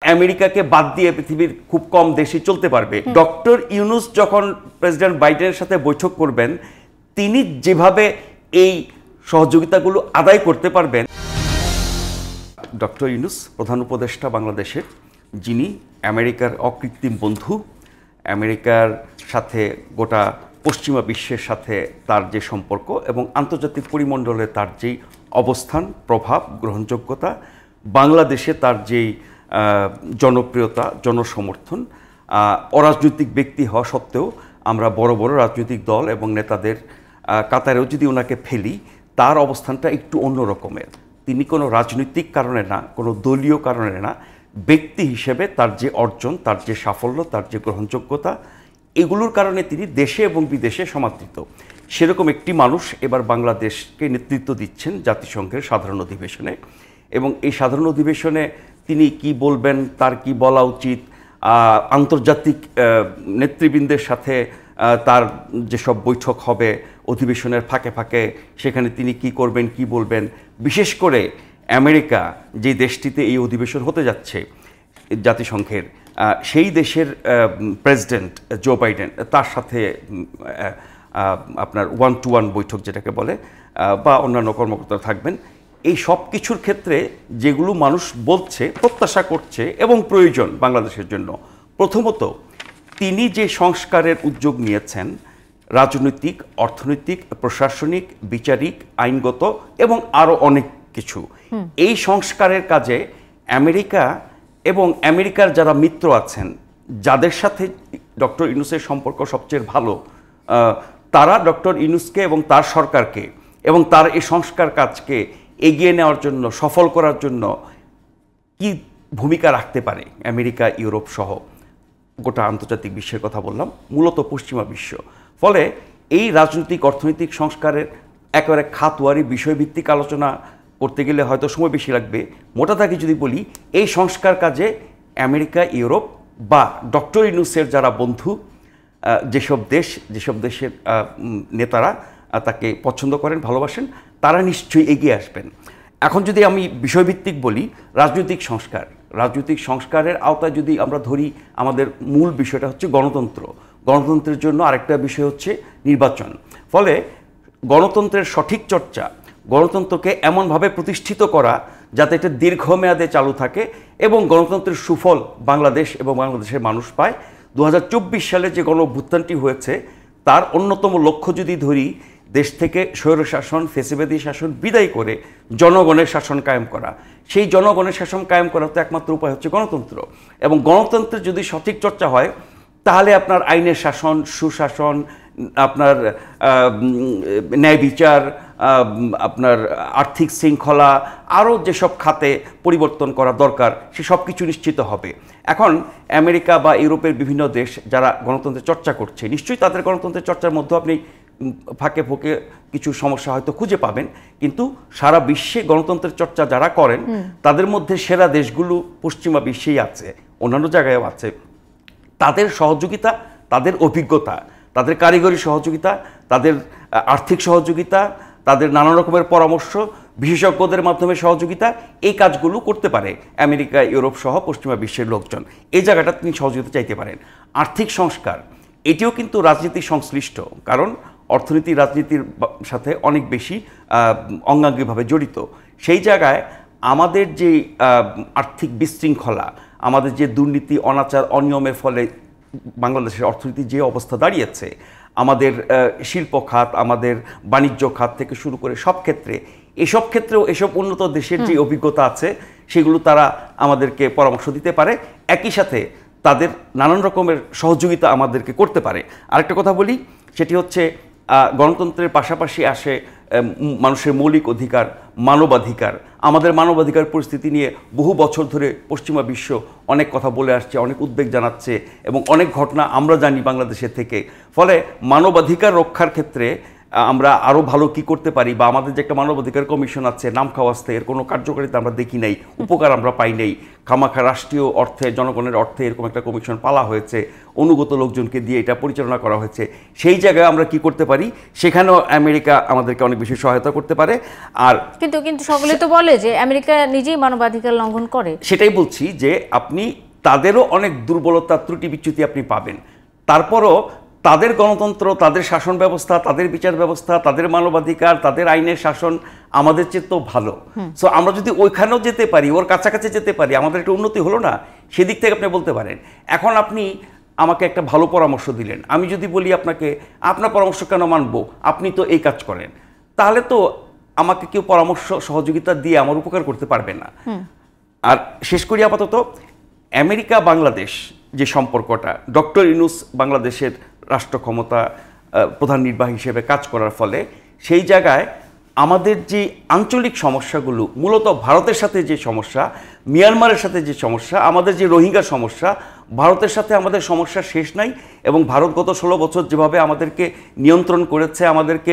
আমেরিকাকে বাদ দিয়ে পৃথিবীর খুব কম দেশই চলতে পারবে। ডক্টর ইউনূস যখন প্রেসিডেন্ট বাইডেনের সাথে বৈঠক করবেন, তিনি যেভাবে এই সহযোগিতাগুলো আদায় করতে পারবেন। ডক্টর ইউনূস প্রধান উপদেষ্টা বাংলাদেশের, যিনি আমেরিকার অকৃত্রিম বন্ধু, আমেরিকার সাথে গোটা পশ্চিমা বিশ্বের সাথে তার যে সম্পর্ক এবং আন্তর্জাতিক পরিমণ্ডলে তার যেই অবস্থান, প্রভাব, গ্রহণযোগ্যতা, বাংলাদেশে তার যেই জনপ্রিয়তা, জনসমর্থন, অরাজনৈতিক ব্যক্তি হওয়া সত্ত্বেও আমরা বড় বড় রাজনৈতিক দল এবং নেতাদের কাতারেও যদি ওনাকে ফেলি, তার অবস্থানটা একটু অন্য রকমের। তিনি কোনো রাজনৈতিক কারণে না, কোনো দলীয় কারণে না, ব্যক্তি হিসেবে তার যে অর্জন, তার যে সাফল্য, তার যে গ্রহণযোগ্যতা, এগুলোর কারণে তিনি দেশে এবং বিদেশে সমাদৃত। সেরকম একটি মানুষ এবার বাংলাদেশকে নেতৃত্ব দিচ্ছেন জাতিসংঘের সাধারণ অধিবেশনে। এবং এই সাধারণ অধিবেশনে তিনি কি বলবেন, তার কি বলা উচিত, আন্তর্জাতিক নেতৃবৃন্দের সাথে তার যেসব বৈঠক হবে অধিবেশনের ফাঁকে ফাঁকে, সেখানে তিনি কি করবেন, কি বলবেন, বিশেষ করে আমেরিকা যে দেশটিতে এই অধিবেশন হতে যাচ্ছে জাতিসংঘের, সেই দেশের প্রেসিডেন্ট জো বাইডেন, তার সাথে আপনার 1-to-1 বৈঠক যেটাকে বলে, বা অন্যান্য কর্মকর্তারা থাকবেন। এই সব কিছুর ক্ষেত্রে যেগুলো মানুষ বলছে, প্রত্যাশা করছে এবং প্রয়োজন বাংলাদেশের জন্য, প্রথমত তিনি যে সংস্কারের উদ্যোগ নিয়েছেন, রাজনৈতিক, অর্থনৈতিক, প্রশাসনিক, বিচারিক, আইনগত এবং আরও অনেক কিছু, এই সংস্কারের কাজে আমেরিকা এবং আমেরিকার যারা মিত্র আছেন, যাদের সাথে ডক্টর ইউনূসের সম্পর্ক সবচেয়ে ভালো, তারা ডক্টর ইউনূসকে এবং তার সরকারকে এবং তার এই সংস্কার কাজকে এগিয়ে নেওয়ার জন্য, সফল করার জন্য কি ভূমিকা রাখতে পারে আমেরিকা, ইউরোপ সহ গোটা আন্তর্জাতিক বিশ্বের কথা বললাম, মূলত পশ্চিমা বিশ্ব। ফলে এই রাজনৈতিক, অর্থনৈতিক সংস্কারের একেবারে খাতওয়ারি বিষয়ভিত্তিক আলোচনা করতে গেলে হয়তো সময় বেশি লাগবে। মোটা দাগে যদি বলি, এই সংস্কার কাজে আমেরিকা, ইউরোপ বা ডক্টর ইউনূসের যারা বন্ধু, যেসব দেশের নেতারা তাকে পছন্দ করেন, ভালোবাসেন, তারা নিশ্চয়ই এগিয়ে আসবেন। এখন যদি আমি বিষয়ভিত্তিক বলি, রাজনৈতিক সংস্কারের আওতায় যদি আমরা ধরি, আমাদের মূল বিষয়টা হচ্ছে গণতন্ত্র। গণতন্ত্রের জন্য আরেকটা বিষয় হচ্ছে নির্বাচন। ফলে গণতন্ত্রের সঠিক চর্চা, গণতন্ত্রকে এমনভাবে প্রতিষ্ঠিত করা যাতে এটা দীর্ঘমেয়াদে চালু থাকে এবং গণতন্ত্রের সুফল বাংলাদেশ এবং বাংলাদেশের মানুষ পায়। 2024 সালে যে গণঅভ্যুত্থানটি হয়েছে, তার অন্যতম লক্ষ্য যদি ধরি, দেশ থেকে স্বৈরশাসন, ফ্যাসিবাদী শাসন বিদায় করে জনগণের শাসন কায়েম করা। সেই জনগণের শাসন কায়েম করার তো একমাত্র উপায় হচ্ছে গণতন্ত্র। এবং গণতন্ত্রের যদি সঠিক চর্চা হয়, তাহলে আপনার আইনের শাসন, সুশাসন, আপনার ন্যায় বিচার, আপনার আর্থিক শৃঙ্খলা, আরও যেসব খাতে পরিবর্তন করা দরকার, সে সব কিছু নিশ্চিত হবে। এখন আমেরিকা বা ইউরোপের বিভিন্ন দেশ যারা গণতন্ত্রের চর্চা করছে, নিশ্চয়ই তাদের গণতন্ত্রের চর্চার মধ্যে আপনি ফাঁকে ফোঁকে কিছু সমস্যা হয়তো খুঁজে পাবেন, কিন্তু সারা বিশ্বে গণতন্ত্রের চর্চা যারা করেন, তাদের মধ্যে সেরা দেশগুলো পশ্চিমা বিশ্বেই আছে, অন্যান্য জায়গায়ও আছে। তাদের সহযোগিতা, তাদের অভিজ্ঞতা, তাদের কারিগরি সহযোগিতা, তাদের আর্থিক সহযোগিতা, তাদের নানা রকমের পরামর্শ, বিশেষজ্ঞদের মাধ্যমে সহযোগিতা, এই কাজগুলো করতে পারে আমেরিকা, ইউরোপ সহ পশ্চিমা বিশ্বের লোকজন। এই জায়গাটা তিনি সহযোগিতা চাইতে পারেন। আর্থিক সংস্কার, এটিও কিন্তু রাজনীতি সংশ্লিষ্ট, কারণ অর্থনীতি রাজনীতির সাথে অনেক বেশি অঙ্গাঙ্গিভাবে জড়িত। সেই জায়গায় আমাদের যে আর্থিক বিশৃঙ্খলা, আমাদের যে দুর্নীতি, অনাচার, অনিয়মের ফলে বাংলাদেশের অর্থনীতি যে অবস্থা দাঁড়িয়েছে, আমাদের শিল্প খাত, আমাদের বাণিজ্য খাত থেকে শুরু করে সব ক্ষেত্রে, এসব ক্ষেত্রেও এসব উন্নত দেশের যে অভিজ্ঞতা আছে, সেগুলো তারা আমাদেরকে পরামর্শ দিতে পারে। একই সাথে তাদের নানান রকমের সহযোগিতা আমাদেরকে করতে পারে। আরেকটা কথা বলি, সেটি হচ্ছে গণতন্ত্রের পাশাপাশি আসে মানুষের মৌলিক অধিকার, মানবাধিকার। আমাদের মানবাধিকার পরিস্থিতি নিয়ে বহু বছর ধরে পশ্চিমা বিশ্ব অনেক কথা বলে আসছে, অনেক উদ্বেগ জানাচ্ছে এবং অনেক ঘটনা আমরা জানি বাংলাদেশের থেকে। ফলে মানবাধিকার রক্ষার ক্ষেত্রে আমরা আরও ভালো কি করতে পারি, বা আমাদের যে একটা মানবাধিকার কমিশন আছে নাম খাওয়াস্তে, এর কোনো কার্যকারিতা আমরা দেখি নাই, উপকার আমরা পাই নাই। খামাখা রাষ্ট্রীয় অর্থে, জনগণের অর্থে এরকম একটা কমিশন পালা হয়েছে, অনুগত লোকজনকে দিয়ে এটা পরিচালনা করা হয়েছে। সেই জায়গায় আমরা কি করতে পারি, সেখানেও আমেরিকা আমাদেরকে অনেক বেশি সহায়তা করতে পারে। আর কিন্তু কিন্তু সকলে তো বলে যে আমেরিকা নিজেই মানবাধিকার লঙ্ঘন করে। সেটাই বলছি যে আপনি তাদেরও অনেক দুর্বলতা, ত্রুটি বিচ্যুতি আপনি পাবেন, তারপরও তাদের গণতন্ত্র, তাদের শাসন ব্যবস্থা, তাদের বিচার ব্যবস্থা, তাদের মানবাধিকার, তাদের আইনের শাসন আমাদের চেয়ে তো ভালো। সো আমরা যদি ওইখানেও যেতে পারি, ওর কাছাকাছি যেতে পারি, আমাদের একটা উন্নতি হলো না? সেদিক থেকে আপনি বলতে পারেন। এখন আপনি আমাকে একটা ভালো পরামর্শ দিলেন, আমি যদি বলি আপনাকে আপনার পরামর্শ কেন মানবো, আপনি তো এই কাজ করেন, তাহলে তো আমাকে কেউ পরামর্শ সহযোগিতা দিয়ে আমার উপকার করতে পারবে না। আর শেষ করি আপাতত, আমেরিকা বাংলাদেশ যে সম্পর্কটা, ডক্টর ইউনূস বাংলাদেশের রাষ্ট্র ক্ষমতা প্রধান নির্বাহী হিসেবে কাজ করার ফলে সেই জায়গায় আমাদের যে আঞ্চলিক সমস্যাগুলো, মূলত ভারতের সাথে যে সমস্যা, মিয়ানমারের সাথে যে সমস্যা, আমাদের যে রোহিঙ্গা সমস্যা, ভারতের সাথে আমাদের সমস্যা শেষ নাই। এবং ভারত গত 16 বছর যেভাবে আমাদেরকে নিয়ন্ত্রণ করেছে, আমাদেরকে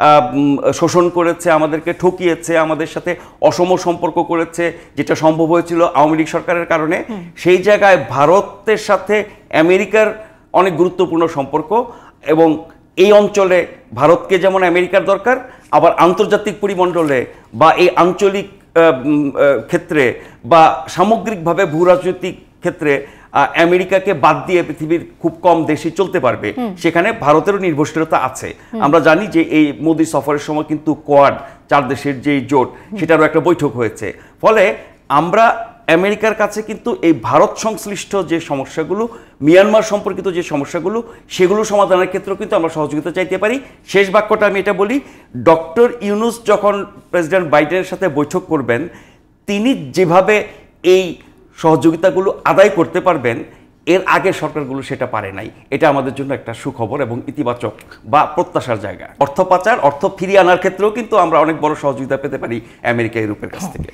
শোষণ করেছে, আমাদেরকে ঠকিয়েছে, আমাদের সাথে অসম সম্পর্ক করেছে, যেটা সম্ভব হয়েছিল আওয়ামী লীগ সরকারের কারণে, সেই জায়গায় ভারতের সাথে আমেরিকার অনেক গুরুত্বপূর্ণ সম্পর্ক। এবং এই অঞ্চলে ভারতকে যেমন আমেরিকার দরকার, আবার আন্তর্জাতিক পরিমণ্ডলে বা এই আঞ্চলিক ক্ষেত্রে বা সামগ্রিকভাবে ভূরাজনৈতিক ক্ষেত্রে আমেরিকাকে বাদ দিয়ে পৃথিবীর খুব কম দেশই চলতে পারবে, সেখানে ভারতেরও নির্ভরশীলতা আছে। আমরা জানি যে এই মোদি সফরের সময় কিন্তু কোয়াড 4 দেশের যে জোট, সেটারও একটা বৈঠক হয়েছে। ফলে আমরা আমেরিকার কাছে কিন্তু এই ভারত সংশ্লিষ্ট যে সমস্যাগুলো, মিয়ানমার সম্পর্কিত যে সমস্যাগুলো, সেগুলো সমাধানের ক্ষেত্রেও কিন্তু আমরা সহযোগিতা চাইতে পারি। শেষ বাক্যটা আমি এটা বলি, ডক্টর ইউনূস যখন প্রেসিডেন্ট বাইডেনের সাথে বৈঠক করবেন, তিনি যেভাবে এই সহযোগিতাগুলো আদায় করতে পারবেন, এর আগের সরকারগুলো সেটা পারে নাই। এটা আমাদের জন্য একটা সুখবর এবং ইতিবাচক বা প্রত্যাশার জায়গা। অর্থ পাচার, অর্থ ফিরিয়ে আনার ক্ষেত্রেও কিন্তু আমরা অনেক বড় সহযোগিতা পেতে পারি আমেরিকা, ইউরোপের কাছ থেকে।